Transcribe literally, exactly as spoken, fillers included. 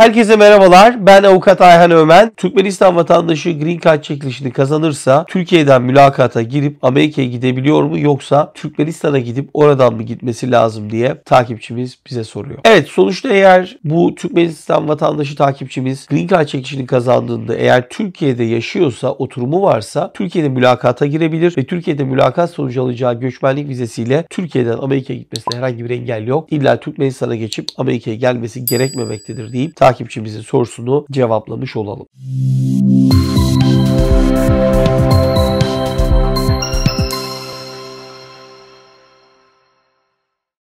Herkese merhabalar. Ben Avukat Ayhan Ömen. Türkmenistan vatandaşı Green Card çekilişini kazanırsa Türkiye'den mülakata girip Amerika'ya gidebiliyor mu, yoksa Türkmenistan'a gidip oradan mı gitmesi lazım diye takipçimiz bize soruyor. Evet, sonuçta eğer bu Türkmenistan vatandaşı takipçimiz Green Card çekilişini kazandığında eğer Türkiye'de yaşıyorsa, oturumu varsa Türkiye'de mülakata girebilir ve Türkiye'de mülakat sonucu alacağı göçmenlik vizesiyle Türkiye'den Amerika'ya gitmesine herhangi bir engel yok. İlla Türkmenistan'a geçip Amerika'ya gelmesi gerekmemektedir deyip takipçimizin sorusunu cevaplamış olalım.